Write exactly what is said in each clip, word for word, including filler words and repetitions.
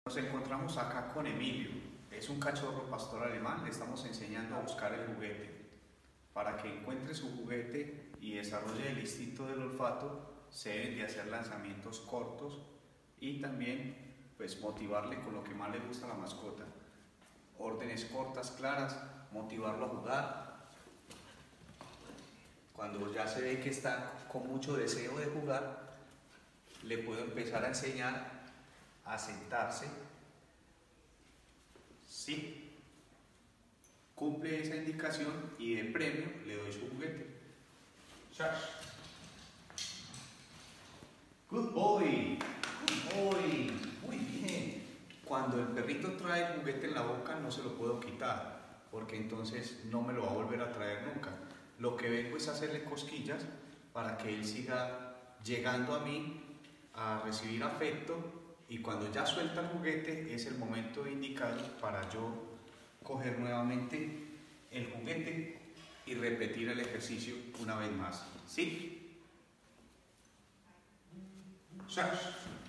Nos encontramos acá con Emilio, es un cachorro pastor alemán, le estamos enseñando a buscar el juguete. Para que encuentre su juguete y desarrolle el instinto del olfato, se deben de hacer lanzamientos cortos y también pues motivarle con lo que más le gusta a la mascota. Órdenes cortas, claras, motivarlo a jugar. Cuando ya se ve que está con mucho deseo de jugar, le puedo empezar a enseñar a sentarse. Sí, cumple esa indicación y de premio le doy su juguete. Charge. Good boy, good boy, muy bien. Cuando el perrito trae el juguete en la boca no se lo puedo quitar, porque entonces no me lo va a volver a traer nunca. Lo que vengo es hacerle cosquillas para que él siga llegando a mí a recibir afecto, y cuando ya suelta el juguete es el momento indicado para yo coger nuevamente el juguete y repetir el ejercicio una vez más. ¿Sí? Sash.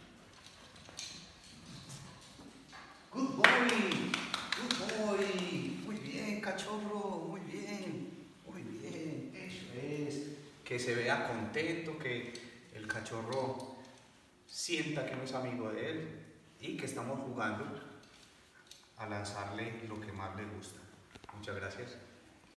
Good boy, good boy, muy bien, cachorro, muy bien, muy bien, eso es. Que se vea contento, que el cachorro sienta que no es amigo de él y que estamos jugando a lanzarle lo que más le gusta. Muchas gracias.